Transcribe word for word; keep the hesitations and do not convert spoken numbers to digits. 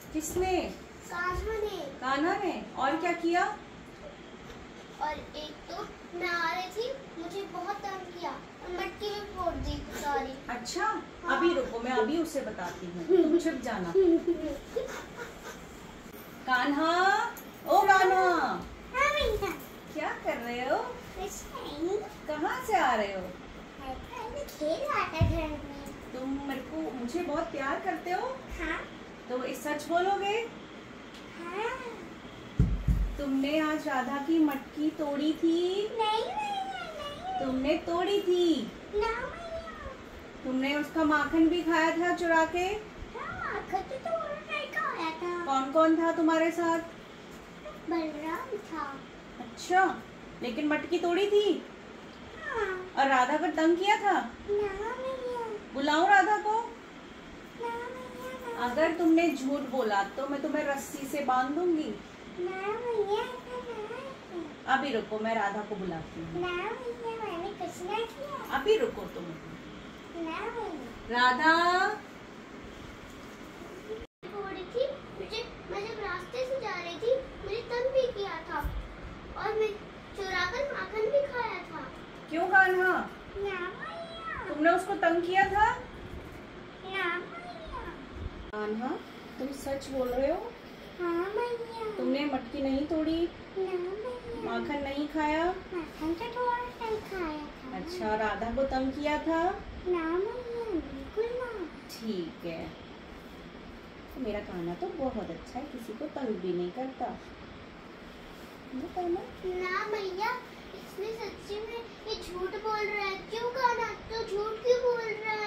किसने? कान्हा ने। कान्हा ने। और क्या किया? और एक तो मैं आ रही थी, मुझे बहुत तंग किया और मटकी में फोड़ दी सारी। अच्छा, हाँ। अभी रुको, मैं अभी उसे बताती हूँ, तुम छुप जाना। कान्हा, ओ कान्हा, हाँ, क्या कर रहे हो? कहाँ से आ रहे हो? खेल रहा था घर में। तुम मेरे को मुझे बहुत प्यार करते हो? हाँ। तो इस सच बोलोगे? हाँ। तुमने आज राधा की मटकी तोड़ी थी? नहीं भैया, नहीं। तुमने तोड़ी थी? ना भैया। तुमने उसका माखन भी खाया था चुरा के? हाँ, माखन तो तुमने नहीं खाया था। कौन कौन था तुम्हारे साथ? बलराम था। अच्छा, लेकिन मटकी तोड़ी थी? हाँ। और राधा को तंग किया था? ना भैया। बुलाऊं राधा को? ना भैया, ना। अगर तुमने झूठ बोला तो मैं तुम्हें रस्सी से बांध दूंगी। ना भैया, ना। अभी रुको, मैं राधा को बुलाती हूँ। ना भैया, मैंने कुछ नहीं किया। अभी रुको तुम। ना भैया। राधा, थोड़ी थी, मुझे मैं जब रास्ते से जा रही थी मुझे तंग भी किया था और मैं चुराकर माखन भी खाया था। क्यों कान्हा? ना भैया। तुमने उसको तंग किया था? ना भैया। कान्हा, तुम सच बोल रहे हो? हाँ भैया। तुमने मटकी नहीं तोड़ी? ना भैया। माखन नहीं खाया? माखन तो थोड़ा नहीं खाया था। अच्छा, राधा को तंग किया था? ना भैया, बिल्कुल ना। ठीक है, तो मेरा कान्हा तो बहुत अच्छा है, किसी को तंग भी नहीं करता। ना भैया, इसमें सच्ची में ये झूठ बोल रहा है। क्यों कान्हा, तो झूठ क्यों बोल रहा